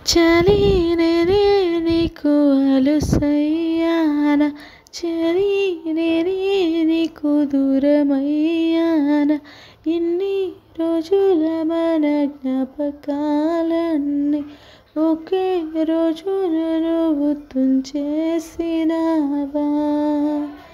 చలి నేనే నీకు అలుసయ్యాన, చలి నేనే నీకు దూరమయ్యాన. ఇన్ని రోజుల మన జ్ఞాపకాలన్నీ ఒకే రోజున నువ్వు తుంచేసినావా.